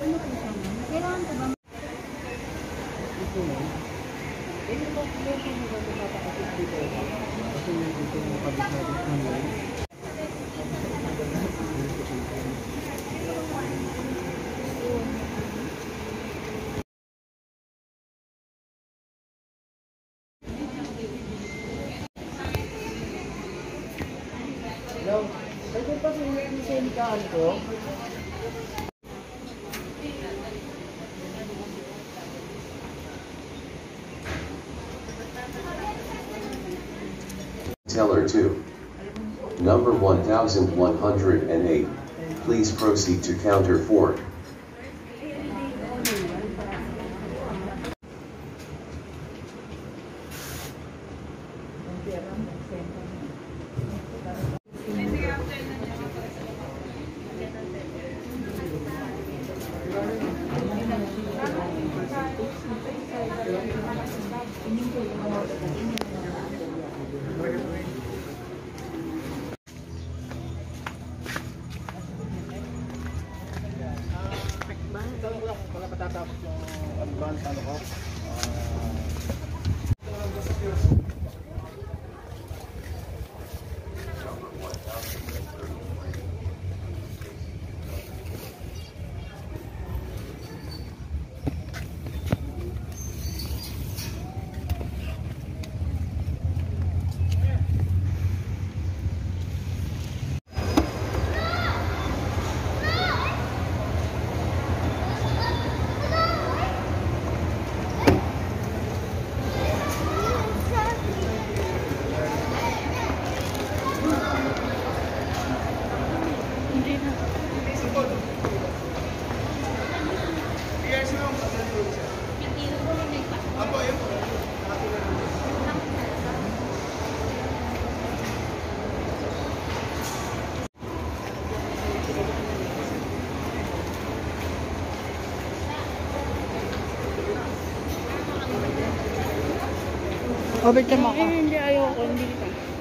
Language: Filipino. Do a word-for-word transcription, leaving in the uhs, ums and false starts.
Ano po siya, ma'am? Kailangan ko ba? Ito na. Eh, yung mga kliyente mo ba napapakasip dito? Kasi may dito yung kabit na dito mo. Hello? Pwede pa sa inyo yung senikahan ko? Teller two. Number one thousand one hundred eight. Please proceed to counter four. Wala patatapos yung advance ano ko. Overtime ako. Eh, hindi ayoko. Hindi ka.